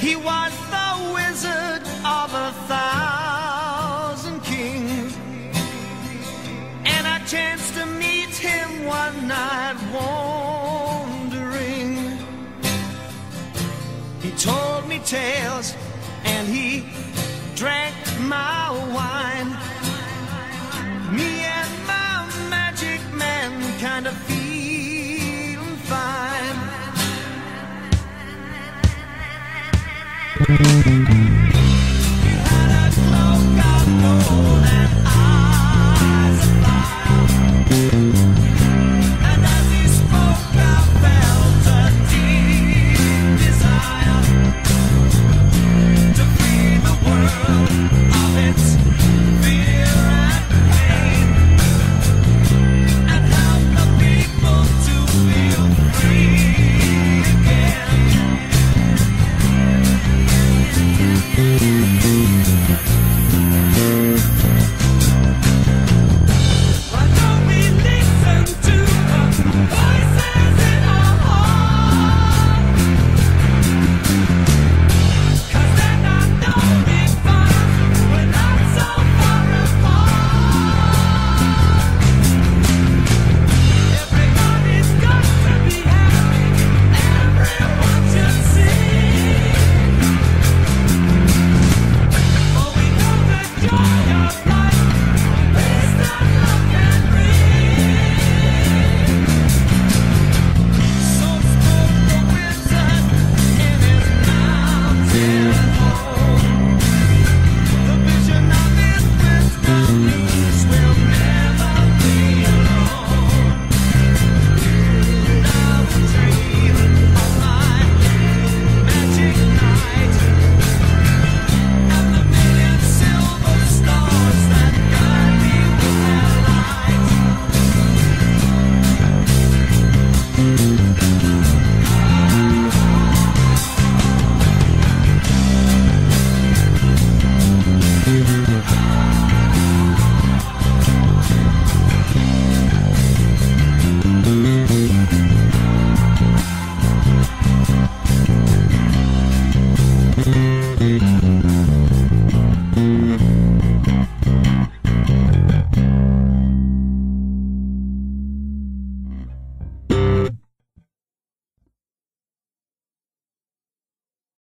He was the wizard of 1,000 kings, and I chanced to meet him one night wandering. He told me tales and he drank my wine. Me and my magic man kind of feeling fine.